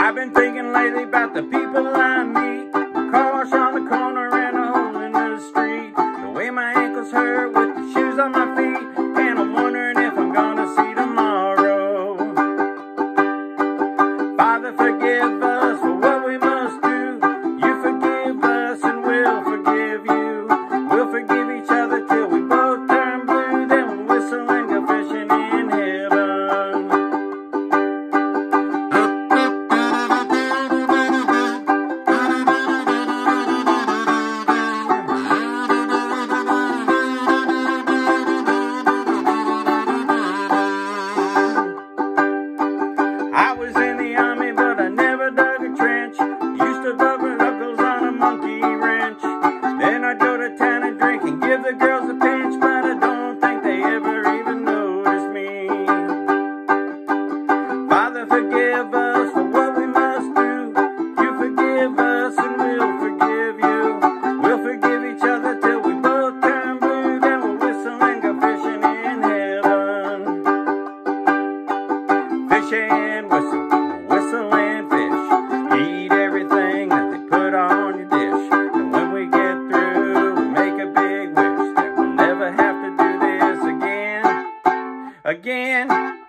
I've been thinking lately about the people I meet. Car wash on the corner and a hole in the street. The way my ankles hurt with the shoes on my feet. And I'm wondering if I'm gonna see tomorrow. Father, forgive us for what we must do. You forgive us and we'll forgive you. We'll forgive each other till we both turn blue. Then we'll whistle and go fishing in heaven. I was in the army, but I never dug a trench. Used to bug with knuckles on a monkey wrench. Then I'd go to town and drink and give the girls a pinch, but I don't think they ever even noticed me. Father, forgive us for what we must do. You forgive us and we'll forgive you. We'll forgive each other till we both turn blue. Then we'll whistle and go fishing in heaven. Fish and whistle, whistle and fish. Eat everything that they put on your dish. And when we get through, we make a big wish that we'll never have to do this again. Again.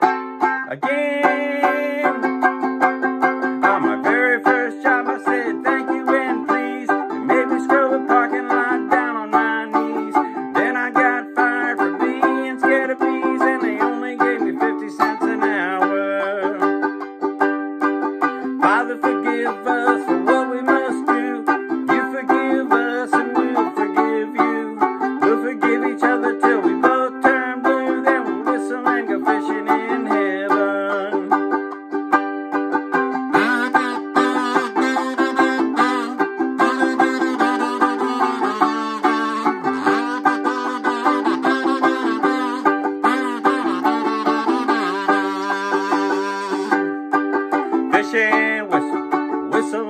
On my very first job, I said thank you and please. They made me scroll the parking lot down on my knees. Then I got fired for being scared of bees, and they only gave me 50 cents an hour. Father, forgive us for what we must do. You forgive us and we'll forgive you. We'll forgive each other till we both turn blue. Then we'll whistle and go fishing in heaven. Fish and whistle, whistle